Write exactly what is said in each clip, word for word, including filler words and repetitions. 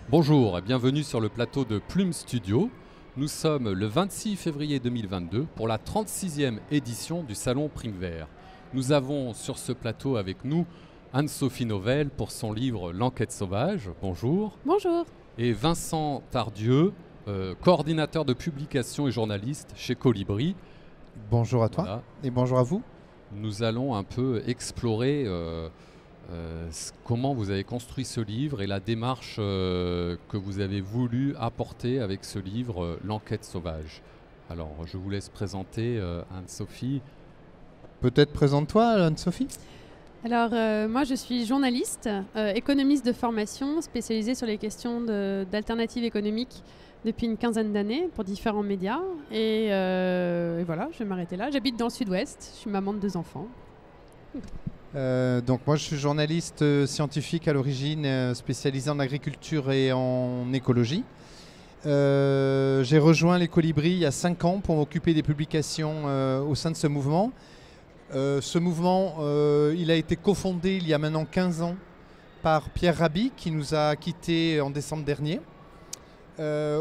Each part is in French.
Bonjour et bienvenue sur le plateau de Plume Studio. Nous sommes le vingt-six février deux mille vingt-deux pour la trente-sixième édition du Salon Primevère. Nous avons sur ce plateau avec nous Anne-Sophie Novelle pour son livre L'enquête sauvage. Bonjour. Bonjour. Et Vincent Tardieu, euh, coordinateur de publication et journaliste chez Colibri. Bonjour à toi Voilà. Et bonjour à vous. Nous allons un peu explorer euh, euh, comment vous avez construit ce livre et la démarche euh, que vous avez voulu apporter avec ce livre, euh, L'enquête sauvage. Alors, je vous laisse présenter euh, Anne-Sophie. Peut-être présente-toi, Anne-Sophie. Alors, euh, moi, je suis journaliste, euh, économiste de formation, spécialisée sur les questions de- d'alternatives économiques depuis une quinzaine d'années pour différents médias. Et, euh, et voilà, je vais m'arrêter là. J'habite dans le sud-ouest, je suis maman de deux enfants. Euh, donc moi je suis journaliste euh, scientifique à l'origine, euh, spécialisé en agriculture et en écologie. Euh, j'ai rejoint les Colibris il y a cinq ans pour m'occuper des publications euh, au sein de ce mouvement. Euh, ce mouvement, euh, il a été cofondé il y a maintenant quinze ans par Pierre Rabhi qui nous a quittés en décembre dernier. Euh,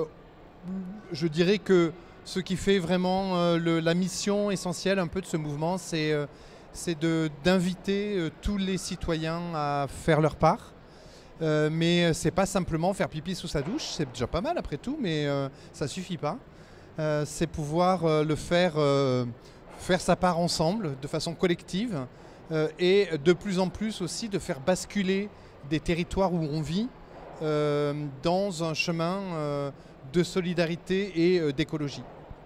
je dirais que ce qui fait vraiment euh, le- la mission essentielle un peu de ce mouvement, c'est euh, c'est de- d'inviter euh, tous les citoyens à faire leur part. Euh, mais euh, c'est pas simplement faire pipi sous sa douche, c'est déjà pas mal après tout, mais euh, ça suffit pas. Euh, c'est pouvoir euh, le faire, euh, faire sa part ensemble, de façon collective, euh, et de plus en plus aussi de faire basculer des territoires où on vit euh, dans un chemin euh, de solidarité et euh, d'écologie.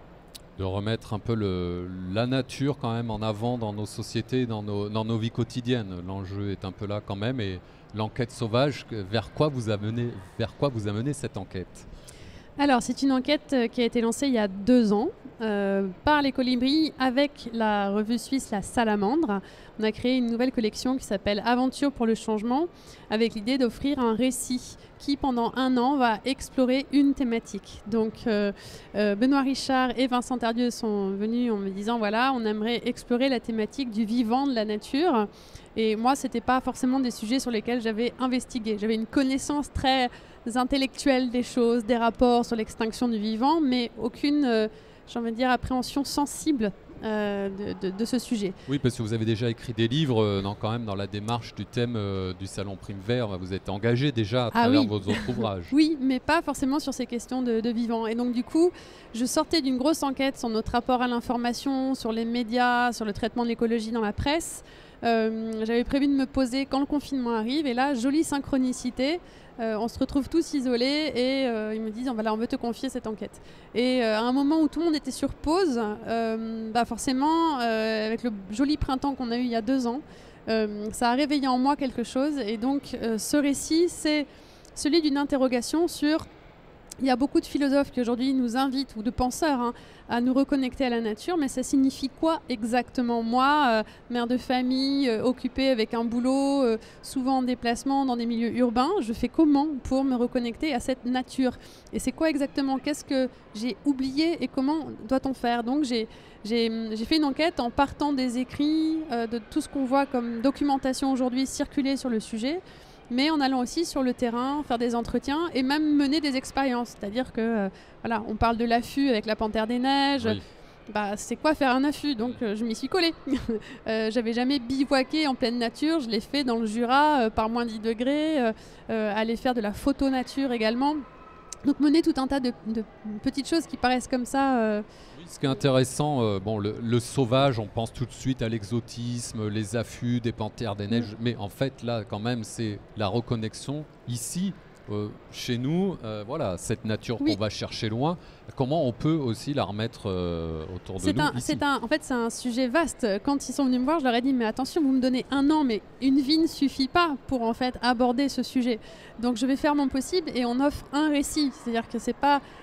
De remettre un peu le, la nature quand même en avant dans nos sociétés, dans nos, dans nos vies quotidiennes. L'enjeu est un peu là quand même. Et l'enquête sauvage, que- vers quoi vous a mené, vers quoi vous a mené cette enquête? Alors, c'est une enquête euh, qui a été lancée il y a deux ans euh, par les Colibris avec la revue suisse La Salamandre. On a créé une nouvelle collection qui s'appelle Aventure pour le changement, avec l'idée d'offrir un récit qui, pendant un an, va explorer une thématique. Donc, euh, euh, Benoît Richard et Vincent Tardieu sont venus en me disant, voilà, on aimerait explorer la thématique du vivant, de la nature. Et moi, ce n'était pas forcément des sujets sur lesquels j'avais investigué. J'avais une connaissance très intellectuelle des choses, des rapports sur l'extinction du vivant, mais aucune, euh, j'ai envie de dire, appréhension sensible euh, de, de- de ce sujet. Oui, parce que vous avez déjà écrit des livres euh, dans, quand même dans la démarche du thème euh, du Salon Primevère. Vous êtes engagé déjà à Ah travers oui. vos autres ouvrages. Oui, mais pas forcément sur ces questions de, de vivant. Et donc, du coup, je sortais d'une grosse enquête sur notre rapport à l'information, sur les médias, sur le traitement de l'écologie dans la presse. Euh, J'avais prévu de me poser quand le confinement arrive. Et là, jolie synchronicité. Euh, on se retrouve tous isolés et euh, ils me disent, voilà, on veut te confier cette enquête. Et euh, à un moment où tout le monde était sur pause, euh, bah forcément, euh, avec le joli printemps qu'on a eu il y a deux ans, euh, ça a réveillé en moi quelque chose. Et donc, euh, ce récit, c'est celui d'une interrogation sur... Il y a beaucoup de philosophes qui aujourd'hui nous invitent, ou de penseurs, hein, à nous reconnecter à la nature, mais ça signifie quoi exactement? Moi, euh, mère de famille, euh, occupée avec un boulot, euh, souvent en déplacement dans des milieux urbains, je fais comment pour me reconnecter à cette nature? Et c'est quoi exactement? Qu'est-ce que j'ai oublié et comment doit-on faire? Donc j'ai j'ai j'ai fait une enquête en partant des écrits, euh, de tout ce qu'on voit comme documentation aujourd'hui circuler sur le sujet, mais en allant aussi sur le terrain, faire des entretiens et même mener des expériences. C'est-à-dire que, euh, voilà, on parle de l'affût avec la Panthère des Neiges. Oui. Bah, c'est quoi faire un affût? Donc, euh, je m'y suis collée. euh, J'avais jamais bivouaqué en pleine nature. Je l'ai fait dans le Jura, euh, par moins dix degrés. Euh, euh, aller faire de la photo nature également. Donc, mener tout un tas de, de petites choses qui paraissent comme ça. euh, Oui, ce qui est intéressant, euh, bon, le, le sauvage, on pense tout de suite à l'exotisme, les affûts des panthères des neiges, mais en fait là quand même c'est la reconnexion ici, euh, chez nous, euh, voilà, cette nature Oui. qu'on va chercher loin, comment on peut aussi la remettre euh, autour de C'est nous un, ici. c'est un, en fait, c'est un sujet vaste. Quand ils sont venus me voir, je leur ai dit, mais attention, vous me donnez un an, mais une vie ne suffit pas pour en fait aborder ce sujet. Donc je vais faire mon possible et on offre un récit. C'est-à-dire que c'est pas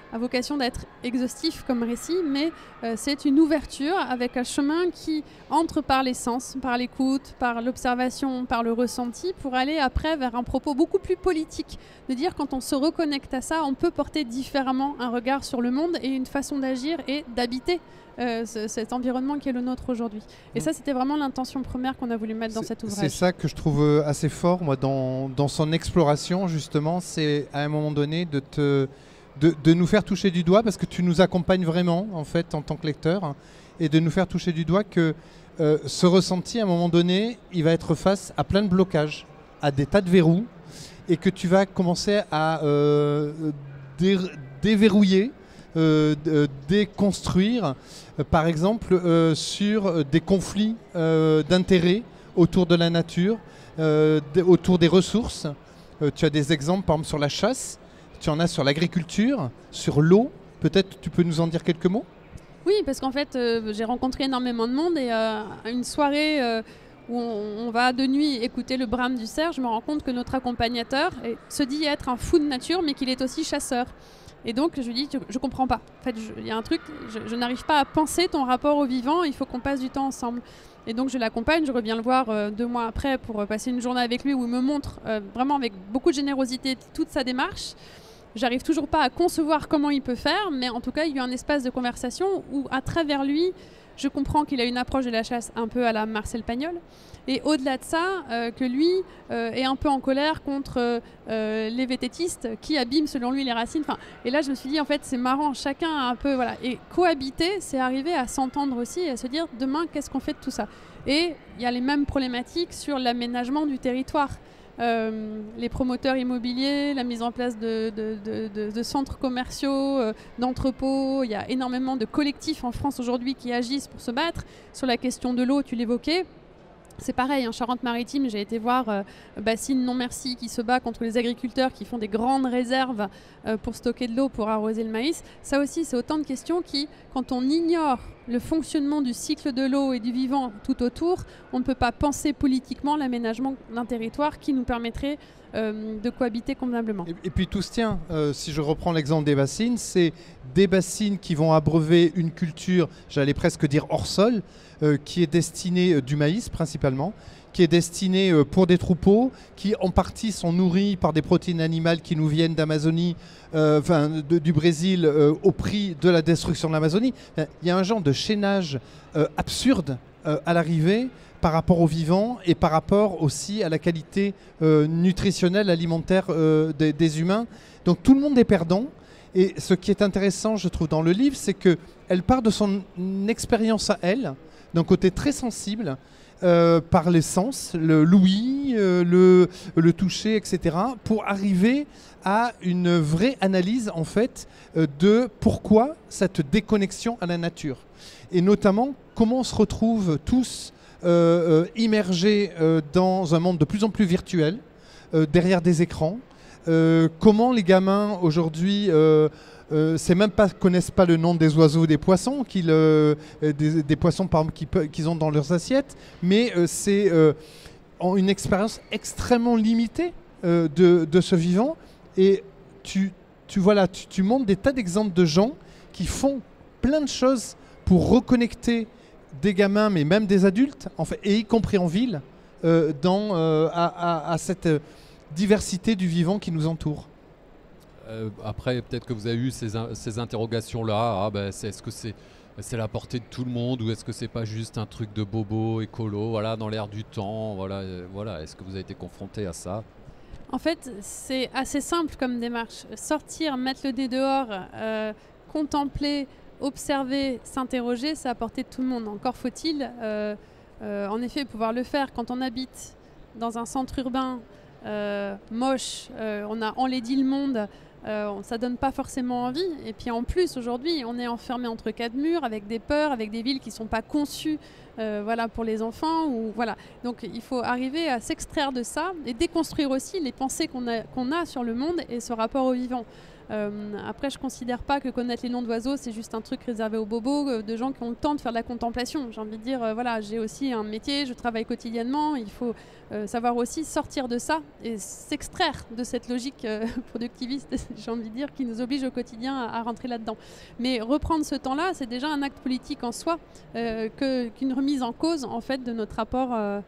a vocation d'être exhaustif comme récit, mais euh, c'est une ouverture avec un chemin qui entre par les sens, par l'écoute, par l'observation, par le ressenti, pour aller après vers un propos beaucoup plus politique, de dire quand on se reconnecte à ça, on peut porter différemment un regard sur le monde et une façon d'agir et d'habiter euh, ce, cet environnement qui est le nôtre aujourd'hui. Et mmh. ça, c'était vraiment l'intention première qu'on a voulu mettre dans cet ouvrage. C'est ça que je trouve assez fort, moi, dans, dans son exploration, justement, c'est à un moment donné de te... De, de nous faire toucher du doigt, parce que tu nous accompagnes vraiment en fait en tant que lecteur, hein, et de nous faire toucher du doigt que euh, ce ressenti à un moment donné il va être face à plein de blocages, à des tas de verrous, et que tu vas commencer à euh, dé déverrouiller, euh, déconstruire, euh, par exemple euh, sur des conflits euh, d'intérêts autour de la nature, euh, autour des ressources. Euh, tu as des exemples par exemple sur la chasse. Tu en as sur l'agriculture, sur l'eau. Peut-être tu peux nous en dire quelques mots ? Oui, parce qu'en fait, euh, j'ai rencontré énormément de monde et euh, une soirée euh, où on, on va de nuit écouter le brame du cerf, je me rends compte que notre accompagnateur est, se dit être un fou de nature, mais qu'il est aussi chasseur. Et donc, je lui dis, je, je comprends pas. En fait, il y a un truc, je, je n'arrive pas à penser ton rapport au vivant, il faut qu'on passe du temps ensemble. Et donc, je l'accompagne, je reviens le voir euh, deux mois après pour euh, passer une journée avec lui où il me montre euh, vraiment avec beaucoup de générosité toute sa démarche. J'arrive toujours pas à concevoir comment il peut faire, mais en tout cas, il y a eu un espace de conversation où, à travers lui, je comprends qu'il a une approche de la chasse un peu à la Marcel Pagnol. Et au-delà de ça, euh, que lui euh, est un peu en colère contre euh, les vététistes qui abîment, selon lui, les racines. Enfin, et là, je me suis dit, en fait, c'est marrant, chacun a un peu... Voilà. Et cohabiter, c'est arriver à s'entendre aussi et à se dire, demain, qu'est-ce qu'on fait de tout ça ? Et il y a les mêmes problématiques sur l'aménagement du territoire. Euh, les promoteurs immobiliers, la mise en place de, de, de, de, de centres commerciaux, euh, d'entrepôts. Il y a énormément de collectifs en France aujourd'hui qui agissent pour se battre. Sur la question de l'eau, tu l'évoquais. C'est pareil, en Charente-Maritime, j'ai été voir euh, Bassine Non Merci qui se bat contre les agriculteurs qui font des grandes réserves euh, pour stocker de l'eau, pour arroser le maïs. Ça aussi, c'est autant de questions qui, quand on ignore le fonctionnement du cycle de l'eau et du vivant tout autour, on ne peut pas penser politiquement l'aménagement d'un territoire qui nous permettrait euh, de cohabiter convenablement. Et, et puis tout se tient. Euh, si je reprends l'exemple des bassines, c'est des bassines qui vont abreuver une culture, j'allais presque dire hors sol, euh, qui est destinée euh, du maïs principalement, qui est destinée euh, pour des troupeaux, qui en partie sont nourris par des protéines animales qui nous viennent d'Amazonie, euh, enfin de, du Brésil, euh, au prix de la destruction de l'Amazonie. Il y a un genre de chaînage euh, absurde euh, à l'arrivée par rapport au vivant et par rapport aussi à la qualité euh, nutritionnelle, alimentaire euh, des, des humains. Donc tout le monde est perdant. Et ce qui est intéressant, je trouve, dans le livre, c'est qu'elle part de son expérience à elle, d'un côté très sensible, euh, par les sens, le l'ouïe, euh, le, le toucher, et cetera, pour arriver à une vraie analyse, en fait, euh, de pourquoi cette déconnexion à la nature. Et notamment, comment on se retrouve tous euh, euh, immergés euh, dans un monde de plus en plus virtuel, euh, derrière des écrans. Euh, comment les gamins aujourd'hui, euh, euh, c'est même pas connaissent pas le nom des oiseaux, des poissons, qu'ils, euh, des, des poissons par exemple qu'ils, qu'ils ont dans leurs assiettes, mais euh, c'est euh, une expérience extrêmement limitée euh, de, de ce vivant. Et tu, tu voilà, tu, tu montres des tas d'exemples de gens qui font plein de choses pour reconnecter des gamins, mais même des adultes, en fait, et y compris en ville, euh, dans euh, à, à, à cette euh, diversité du vivant qui nous entoure. Euh, après, peut-être que vous avez eu ces, ces interrogations-là. Ah, ben, c'est, est-ce que c'est, c'est la portée de tout le monde ou est-ce que c'est pas juste un truc de bobo, écolo, voilà, dans l'air du temps, voilà, euh, voilà. Est-ce que vous avez été confronté à ça ? En fait, c'est assez simple comme démarche. Sortir, mettre le nez dehors, euh, contempler, observer, s'interroger, c'est à portée de tout le monde. Encore faut-il, euh, euh, en effet, pouvoir le faire quand on habite dans un centre urbain euh, moche, euh, on a enlaidi le monde, euh, ça donne pas forcément envie. Et puis en plus, aujourd'hui, on est enfermé entre quatre murs avec des peurs, avec des villes qui sont pas conçues euh, voilà, pour les enfants. Ou, voilà. Donc il faut arriver à s'extraire de ça et déconstruire aussi les pensées qu'on a, qu'on a sur le monde et ce rapport au vivant. Euh, après, je ne considère pas que connaître les noms d'oiseaux, c'est juste un truc réservé aux bobos, euh, de gens qui ont le temps de faire de la contemplation. J'ai envie de dire, euh, voilà, j'ai aussi un métier, je travaille quotidiennement, il faut euh, savoir aussi sortir de ça et s'extraire de cette logique euh, productiviste, j'ai envie de dire, qui nous oblige au quotidien à, à rentrer là-dedans. Mais reprendre ce temps-là, c'est déjà un acte politique en soi, euh, que, qu'une remise en cause, en fait, de notre rapport euh,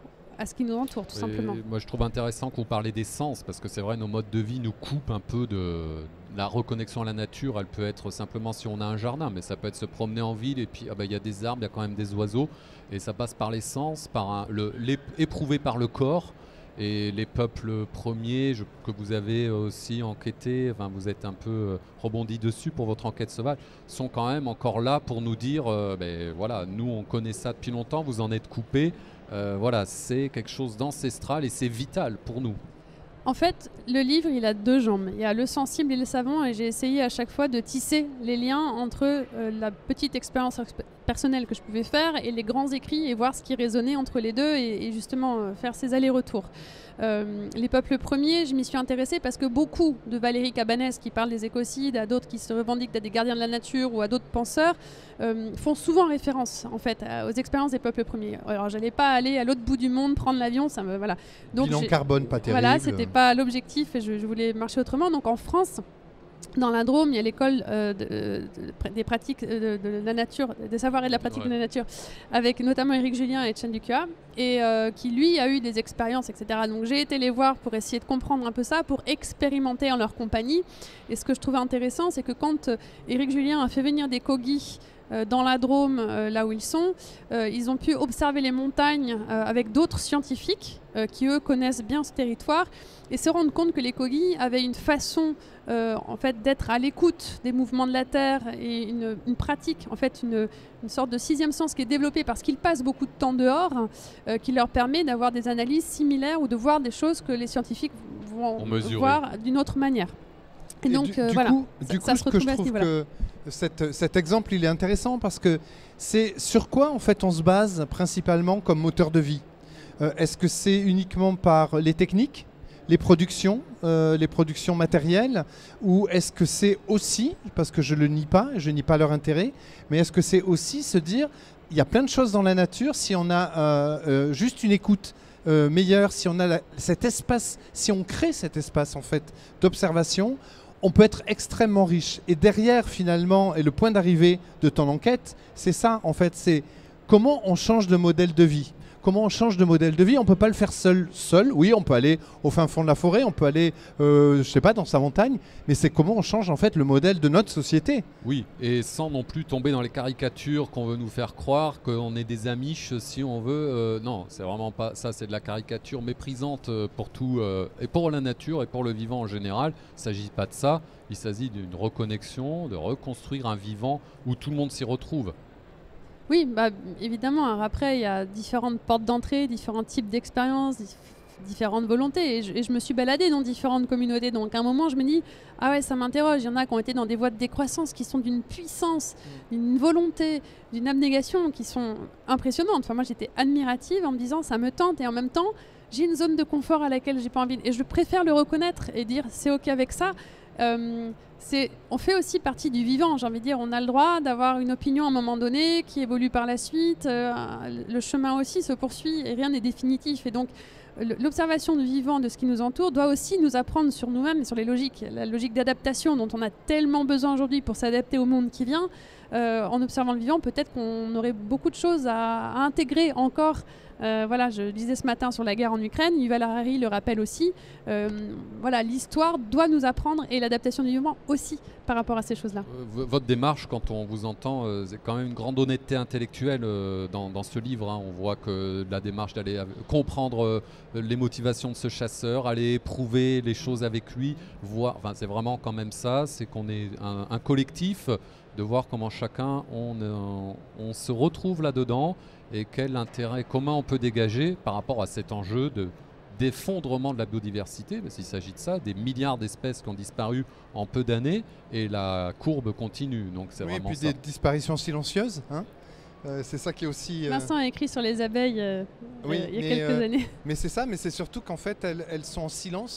à ce qui nous entoure, tout Et simplement. moi, je trouve intéressant que vous parlez des sens, parce que c'est vrai, nos modes de vie nous coupent un peu de la reconnexion à la nature. Elle peut être simplement si on a un jardin, mais ça peut être se promener en ville et puis ah bah, y a des arbres, il y a quand même des oiseaux, et ça passe par les sens, par un, le, éprouvé par le corps. Et les peuples premiers je, que vous avez aussi enquêtés, enfin, vous êtes un peu euh, rebondi dessus pour votre enquête sauvage, sont quand même encore là pour nous dire, euh, ben, voilà, nous on connaît ça depuis longtemps, vous en êtes coupés. Euh, voilà, c'est quelque chose d'ancestral et c'est vital pour nous. En fait, le livre, il a deux jambes. Il y a le sensible et le savant, et j'ai essayé à chaque fois de tisser les liens entre euh, la petite expérience exp- personnelle que je pouvais faire et les grands écrits et voir ce qui résonnait entre les deux et, et justement euh, faire ces allers-retours. Euh, les peuples premiers, je m'y suis intéressée parce que beaucoup de Valérie Cabanès qui parle des écocides, à d'autres qui se revendiquent d'être des gardiens de la nature ou à d'autres penseurs, euh, font souvent référence en fait aux expériences des peuples premiers. Alors j'allais pas aller à l'autre bout du monde prendre l'avion, ça me voilà. Donc bilan carbone pas terrible. Voilà, c'était pas l'objectif et je, je voulais marcher autrement. Donc en France, dans la Drôme, il y a l'école euh, de, de, des pratiques de, de la nature, des savoirs et de la pratique ouais. de la nature, avec notamment Éric Julien et Etienne Ducas, et euh, qui lui a eu des expériences, et cetera. Donc j'ai été les voir pour essayer de comprendre un peu ça, pour expérimenter en leur compagnie. Et ce que je trouvais intéressant, c'est que quand euh, Éric Julien a fait venir des Kogis euh, dans la Drôme, euh, là où ils sont, euh, ils ont pu observer les montagnes euh, avec d'autres scientifiques euh, qui, eux, connaissent bien ce territoire et se rendre compte que les Kogis avaient une façon euh, en fait, d'être à l'écoute des mouvements de la Terre et une, une pratique, en fait, une, une sorte de sixième sens qui est développée parce qu'ils passent beaucoup de temps dehors, euh, qui leur permet d'avoir des analyses similaires ou de voir des choses que les scientifiques vont voir d'une autre manière. Et, et donc, du, euh, du voilà, coup, ça, du coup, ça ce que je trouve que cette, cet exemple, il est intéressant parce que c'est sur quoi, en fait, on se base principalement comme moteur de vie. Euh, est-ce que c'est uniquement par les techniques, les productions, euh, les productions matérielles, ou est-ce que c'est aussi, parce que je ne le nie pas, je nie pas leur intérêt, mais est-ce que c'est aussi se dire, il y a plein de choses dans la nature, si on a euh, euh, juste une écoute euh, meilleure, si on a la, cet espace, si on crée cet espace en fait d'observation, on peut être extrêmement riche. Et derrière, finalement, et le point d'arrivée de ton enquête, c'est ça, en fait, c'est comment on change de modèle de vie. Comment on change de modèle de vie. On ne peut pas le faire seul, seul. Oui, on peut aller au fin fond de la forêt, on peut aller, euh, je ne sais pas, dans sa montagne, mais c'est comment on change, en fait, le modèle de notre société. Oui, et sans non plus tomber dans les caricatures qu'on veut nous faire croire qu'on est des Amish, si on veut. Euh, non, c'est vraiment pas ça, c'est de la caricature méprisante pour tout, euh, et pour la nature et pour le vivant en général. Il ne s'agit pas de ça, il s'agit d'une reconnexion, de reconstruire un vivant où tout le monde s'y retrouve. Oui, bah, évidemment. Alors après, il y a différentes portes d'entrée, différents types d'expériences, dif différentes volontés. Et je, et je me suis baladée dans différentes communautés. Donc à un moment, je me dis, ah ouais, ça m'interroge. Il y en a qui ont été dans des voies de décroissance, qui sont d'une puissance, d'une volonté, d'une abnégation qui sont impressionnantes. Enfin, moi, j'étais admirative en me disant, ça me tente. Et en même temps, j'ai une zone de confort à laquelle j'ai pas envie. Et je préfère le reconnaître et dire, c'est OK avec ça. Euh, on fait aussi partie du vivant, j'ai envie de dire. On a le droit d'avoir une opinion à un moment donné qui évolue par la suite. Euh, le chemin aussi se poursuit et rien n'est définitif. Et donc, l'observation du vivant, de ce qui nous entoure, doit aussi nous apprendre sur nous-mêmes et sur les logiques. La logique d'adaptation dont on a tellement besoin aujourd'hui pour s'adapter au monde qui vient. Euh, en observant le vivant, peut-être qu'on aurait beaucoup de choses à, à intégrer encore. Euh, voilà, je disais ce matin sur la guerre en Ukraine, Yuval Harari le rappelle aussi. Euh, voilà, l'histoire doit nous apprendre et l'adaptation du vivant aussi par rapport à ces choses-là. Euh, votre démarche, quand on vous entend, euh, c'est quand même une grande honnêteté intellectuelle euh, dans, dans ce livre. Hein. On voit que la démarche d'aller euh, comprendre euh, les motivations de ce chasseur, aller éprouver les choses avec lui, voir. Enfin, c'est vraiment quand même ça. C'est qu'on est un, un collectif, de voir comment chacun on, euh, on se retrouve là-dedans. Et quel intérêt, comment on peut dégager par rapport à cet enjeu de d'effondrement de la biodiversité, parce qu'il s'agit de ça, des milliards d'espèces qui ont disparu en peu d'années, et la courbe continue. Donc c'est oui, vraiment et puis ça. Des disparitions silencieuses, hein euh, c'est ça qui est aussi... Euh... Vincent a écrit sur les abeilles euh, oui, euh, il y a mais, quelques euh, années. Mais c'est ça, mais c'est surtout qu'en fait, elles, elles sont en silence,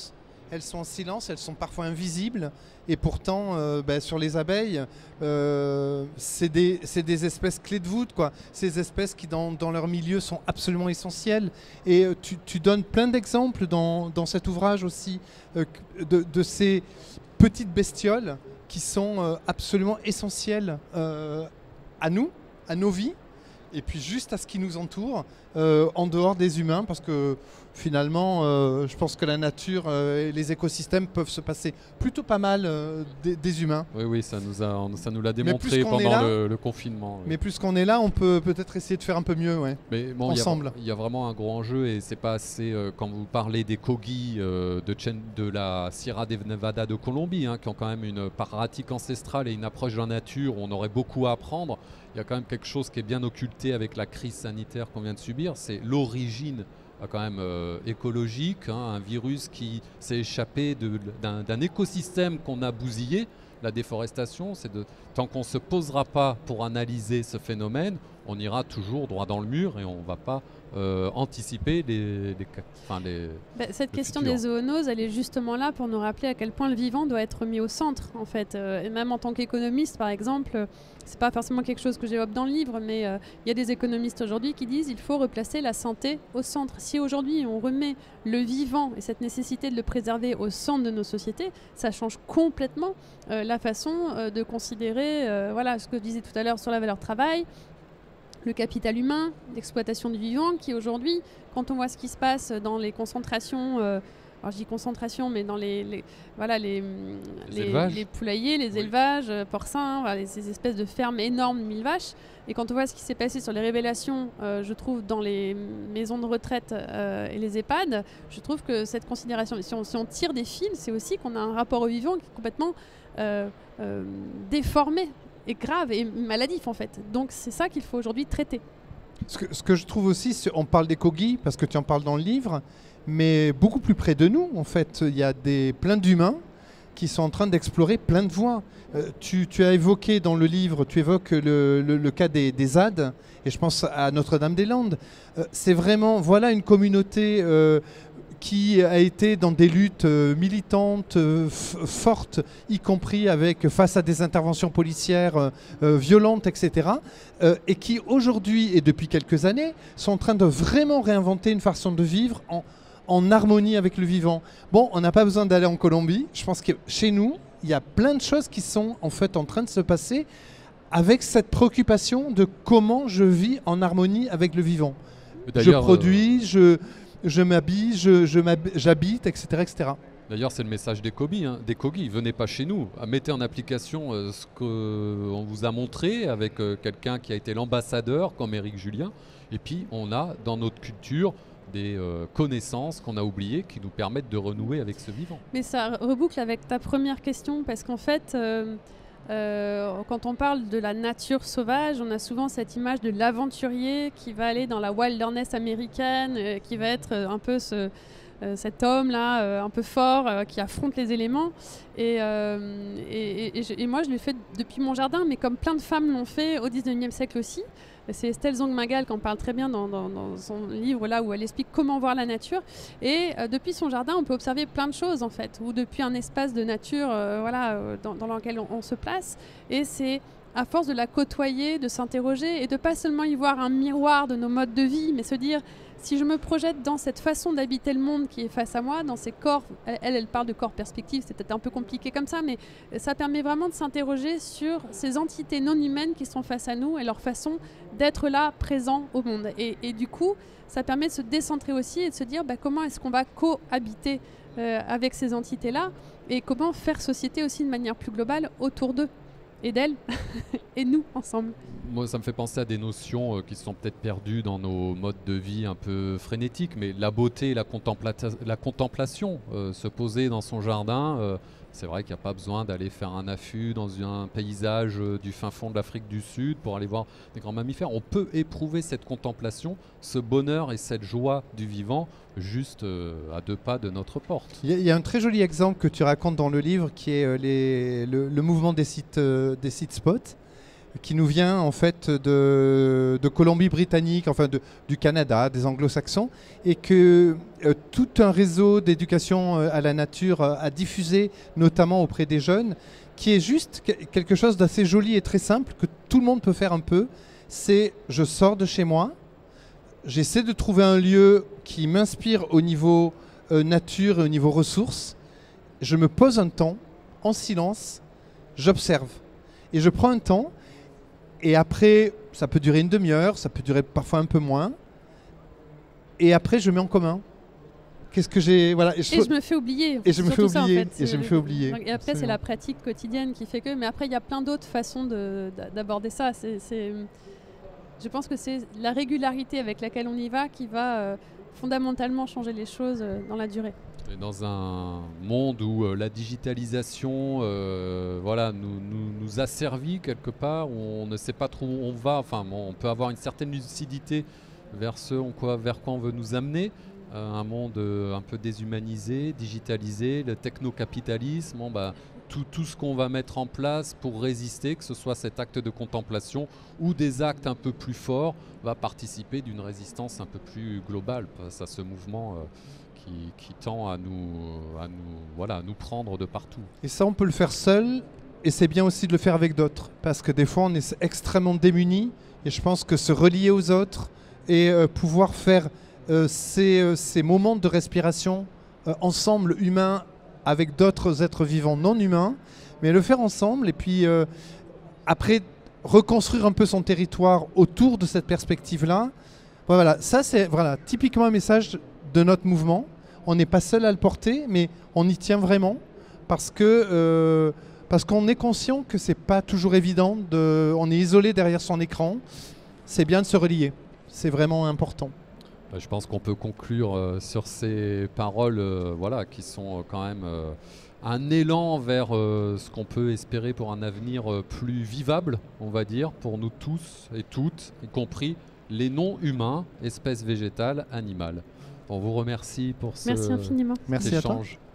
elles sont en silence, elles sont parfois invisibles. Et pourtant, euh, bah, sur les abeilles, euh, c'est des, c'est des espèces clés de voûte, quoi. Ces espèces qui, dans, dans leur milieu, sont absolument essentielles. Et euh, tu, tu donnes plein d'exemples dans, dans cet ouvrage aussi euh, de, de ces petites bestioles qui sont euh, absolument essentielles euh, à nous, à nos vies, et puis juste à ce qui nous entoure, euh, en dehors des humains, parce que finalement, euh, je pense que la nature euh, et les écosystèmes peuvent se passer plutôt pas mal euh, des, des humains. Oui, oui, ça nous a, ça nous l'a démontré pendant là, le, le confinement. Oui. Mais plus qu'on est là, on peut peut-être essayer de faire un peu mieux, ouais, mais bon, ensemble. Il y, y a vraiment un gros enjeu et c'est pas assez. Euh, quand vous parlez des Kogi euh, de, Chen, de la Sierra de Nevada de Colombie, hein, qui ont quand même une pratique ancestrale et une approche de la nature où on aurait beaucoup à apprendre. Il y a quand même quelque chose qui est bien occulté avec la crise sanitaire qu'on vient de subir, c'est l'origine quand même euh, écologique, hein, un virus qui s'est échappé de, d'un, d'un écosystème qu'on a bousillé. La déforestation, c'est de tant qu'on ne se posera pas pour analyser ce phénomène, on ira toujours droit dans le mur et on ne va pas euh, anticiper les, les, enfin les bah, cette question futur. des zoonoses, elle est justement là pour nous rappeler à quel point le vivant doit être mis au centre, en fait. Euh, et même en tant qu'économiste, par exemple, c'est pas forcément quelque chose que j'évoque dans le livre, mais il euh, y a des économistes aujourd'hui qui disent qu'il faut replacer la santé au centre. Si aujourd'hui on remet le vivant et cette nécessité de le préserver au centre de nos sociétés, ça change complètement euh, la façon euh, de considérer, euh, voilà, ce que je disais tout à l'heure sur la valeur travail, le capital humain, l'exploitation du vivant, qui aujourd'hui, quand on voit ce qui se passe dans les concentrations, euh, alors je dis concentration, mais dans les, les, voilà, les, les, les, les poulaillers, les oui. élevages euh, porcins, voilà, ces espèces de fermes énormes de mille vaches, et quand on voit ce qui s'est passé sur les révélations, euh, je trouve, dans les maisons de retraite euh, et les EHPAD, je trouve que cette considération, si on, si on tire des fils, c'est aussi qu'on a un rapport au vivant qui est complètement euh, euh, déformé, est grave et maladif en fait. Donc c'est ça qu'il faut aujourd'hui traiter. Ce que, ce que je trouve aussi, on parle des Kogi parce que tu en parles dans le livre, mais beaucoup plus près de nous en fait, il y a des, plein d'humains qui sont en train d'explorer plein de voies. Euh, tu, tu as évoqué dans le livre, tu évoques le, le, le cas des, des Z A D, et je pense à Notre-Dame-des-Landes. Euh, c'est vraiment, voilà une communauté euh, qui a été dans des luttes euh, militantes euh, f- fortes, y compris avec, face à des interventions policières euh, euh, violentes, et cetera, euh, et qui aujourd'hui, et depuis quelques années, sont en train de vraiment réinventer une façon de vivre en, en harmonie avec le vivant. Bon, on n'a pas besoin d'aller en Colombie. Je pense que chez nous, il y a plein de choses qui sont en fait en train de se passer avec cette préoccupation de comment je vis en harmonie avec le vivant. D'ailleurs, je produis, euh... je... je m'habille, je, je j'habite, et cetera, et cetera. D'ailleurs, c'est le message des Kogi, hein, des Kogi. Venez pas chez nous. Mettez en application euh, ce qu'on vous a montré avec euh, quelqu'un qui a été l'ambassadeur, comme Éric Julien. Et puis, on a dans notre culture des euh, connaissances qu'on a oubliées qui nous permettent de renouer avec ce vivant. Mais ça reboucle avec ta première question, parce qu'en fait... Euh Euh, quand on parle de la nature sauvage, on a souvent cette image de l'aventurier qui va aller dans la wilderness américaine, euh, qui va être euh, un peu ce, euh, cet homme-là, euh, un peu fort, euh, qui affronte les éléments. Et, euh, et, et, et, je, et moi, je l'ai fait depuis mon jardin, mais comme plein de femmes l'ont fait au dix-neuvième siècle aussi. C'est Estelle Zong-Magal qui en parle très bien dans, dans, dans son livre là où elle explique comment voir la nature. Et euh, depuis son jardin, on peut observer plein de choses en fait, ou depuis un espace de nature euh, voilà, euh, dans, dans lequel on, on se place. Et c'est à force de la côtoyer, de s'interroger et de pas seulement y voir un miroir de nos modes de vie, mais se dire si je me projette dans cette façon d'habiter le monde qui est face à moi, dans ces corps, elle, elle parle de corps perspective, c'est peut-être un peu compliqué comme ça, mais ça permet vraiment de s'interroger sur ces entités non humaines qui sont face à nous et leur façon d'être là, présent au monde. Et, et du coup, ça permet de se décentrer aussi et de se dire bah, comment est-ce qu'on va cohabiter euh, avec ces entités-là et comment faire société aussi de manière plus globale autour d'eux et d'elles et nous ensemble. Moi, ça me fait penser à des notions euh, qui sont peut-être perdues dans nos modes de vie un peu frénétiques, mais la beauté et la, contempla- la contemplation, euh, se poser dans son jardin, euh, c'est vrai qu'il n'y a pas besoin d'aller faire un affût dans un paysage euh, du fin fond de l'Afrique du Sud pour aller voir des grands mammifères. On peut éprouver cette contemplation, ce bonheur et cette joie du vivant juste euh, à deux pas de notre porte. Il y, y a un très joli exemple que tu racontes dans le livre qui est euh, les, le, le mouvement des sites, euh, des sites spots. qui nous vient en fait de, de Colombie-Britannique, enfin de, du Canada, des anglo-saxons, et que euh, tout un réseau d'éducation euh, à la nature euh, a diffusé, notamment auprès des jeunes, qui est juste que- quelque chose d'assez joli et très simple, que tout le monde peut faire un peu. C'est je sors de chez moi, j'essaie de trouver un lieu qui m'inspire au niveau euh, nature et au niveau ressources, je me pose un temps, en silence, j'observe. Et je prends un temps, et après, ça peut durer une demi-heure, ça peut durer parfois un peu moins. Et après, je mets en commun. Qu'est-ce que j'ai... Voilà. Et je me fais oublier. Et je me fais surtout ça, en oublier. fait. Et je me C'est- fais oublier. Donc, et après, c'est Absolument. la pratique quotidienne qui fait que. Mais après, il y a plein d'autres façons de- d'a- d'aborder ça. C'est, c'est- Je pense que c'est la régularité avec laquelle on y va qui va euh, fondamentalement changer les choses euh, dans la durée. Et dans un monde où euh, la digitalisation euh, voilà, nous, nous, nous a servi quelque part, où on ne sait pas trop où on va, enfin bon, on peut avoir une certaine lucidité vers ce en quoi, vers quoi on veut nous amener, euh, un monde euh, un peu déshumanisé, digitalisé, le technocapitalisme, bon, bah, tout, tout ce qu'on va mettre en place pour résister, que ce soit cet acte de contemplation ou des actes un peu plus forts, va participer d'une résistance un peu plus globale face à ce mouvement euh, Qui, qui tend à nous, à, nous, voilà, à nous prendre de partout. Et ça, on peut le faire seul, et c'est bien aussi de le faire avec d'autres, parce que des fois, on est extrêmement démunis, et je pense que se relier aux autres et euh, pouvoir faire euh, ces, euh, ces moments de respiration euh, ensemble, humains, avec d'autres êtres vivants non humains, mais le faire ensemble, et puis euh, après, reconstruire un peu son territoire autour de cette perspective-là. Voilà, ça c'est voilà, typiquement un message de notre mouvement. On n'est pas seul à le porter, mais on y tient vraiment parce que euh, parce qu'on est conscient que c'est pas toujours évident. De, on est isolé derrière son écran. C'est bien de se relier. C'est vraiment important. Bah, je pense qu'on peut conclure euh, sur ces paroles, euh, voilà, qui sont euh, quand même euh, un élan vers euh, ce qu'on peut espérer pour un avenir euh, plus vivable, on va dire, pour nous tous et toutes, y compris les non-humains, espèces végétales, animales. On vous remercie pour ce Merci infiniment. Merci à toi. échange.